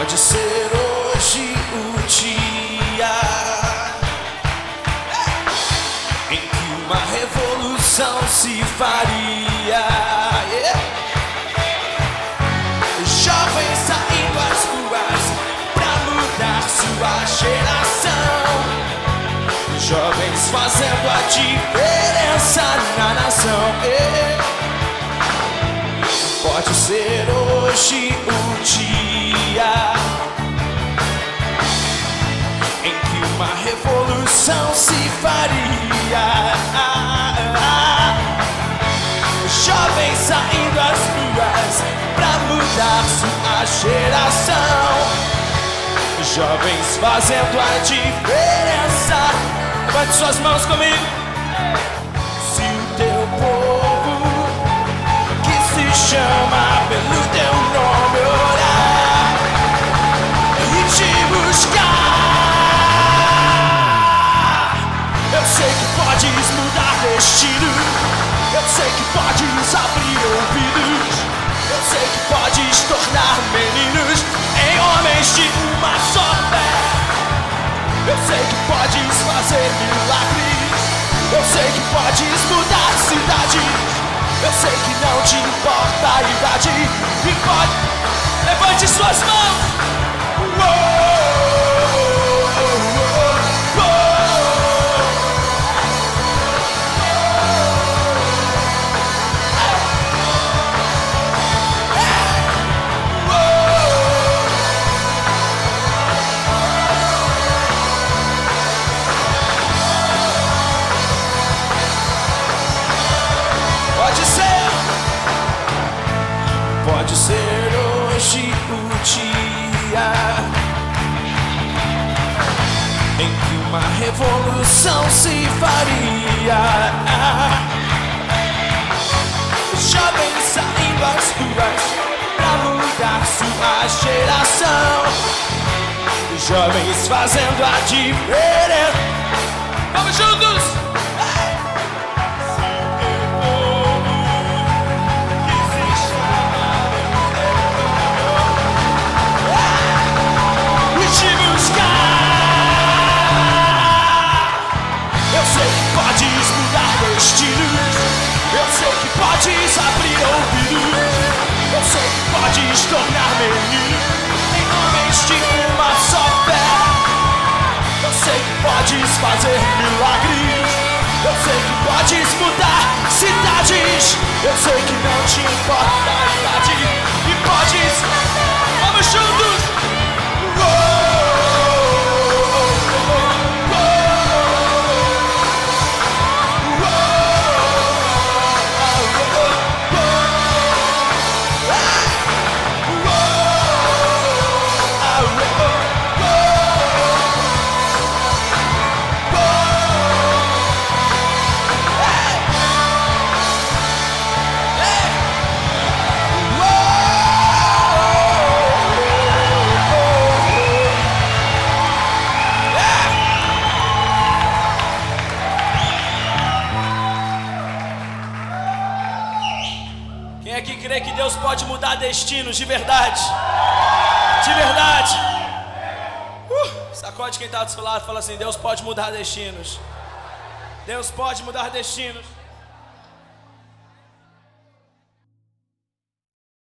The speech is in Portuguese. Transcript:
Pode ser hoje o dia em que uma revolução se faria. Jovens saindo às ruas pra mudar sua geração. Jovens fazendo a diferença na nação. Pode ser hoje o dia em que uma revolução se faria. Jovens saindo às ruas pra mudar sua geração. Jovens fazendo a diferença. Levante suas mãos comigo. Se o teu povo que se chama pelo teu nome orar e te buscar, eu sei que podes mudar destino. Eu sei que podes abrir ouvidos. Eu sei que podes tornar meninos em homens de uma só fé. Eu sei que podes fazer milagres. Eu sei que podes mudar cidades. Eu sei que não te importa a idade. E pode... Levante suas mãos. Pode ser hoje o dia em que uma revolução se faria. Jovens saindo às ruas pra mudar sua geração. Jovens fazendo a diferença. Vamos juntos! Eu sei que podes abrir ouvidos. Eu sei que podes tornar meninos em homens de uma só fé. Eu sei que podes fazer milagres. Eu sei que podes mudar cidades. Eu sei que não te importa a idade. E podes... Vamos juntos! Quem aqui crê que Deus pode mudar destinos de verdade? De verdade. Sacode quem está do seu lado e fala assim: Deus pode mudar destinos. Deus pode mudar destinos.